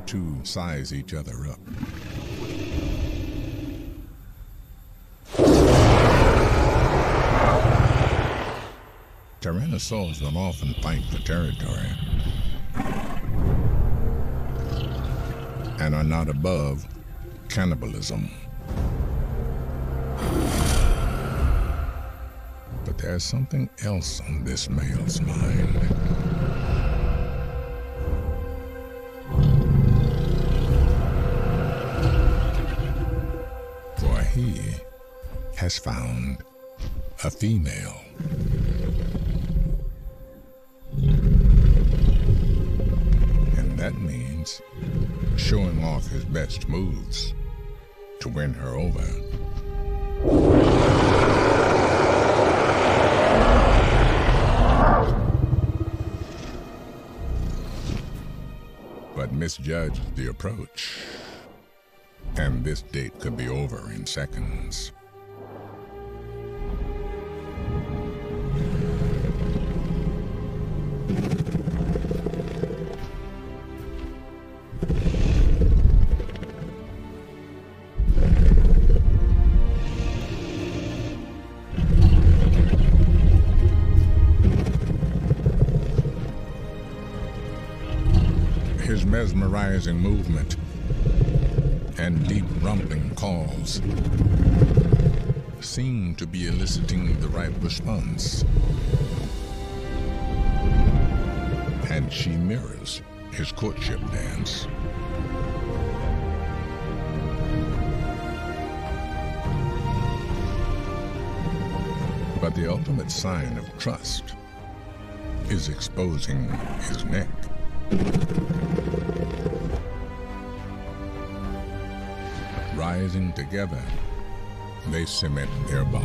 two size each other up. Tyrannosaurs will often fight for territory and are not above cannibalism. But there's something else on this male's mind. For he has found a female. And that means showing off his best moves to win her over. But misjudged the approach, and this date could be over in seconds. His mesmerizing movement and deep rumbling calls seem to be eliciting the right response. And she mirrors his courtship dance. But the ultimate sign of trust is exposing his neck. Rising together, they cement their bond.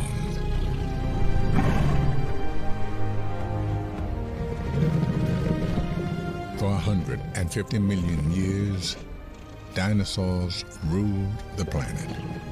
For 150 million years, dinosaurs ruled the planet.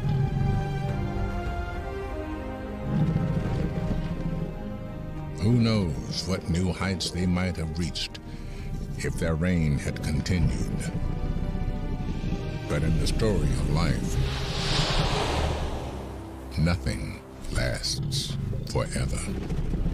Who knows what new heights they might have reached if their reign had continued. But in the story of life, nothing lasts forever.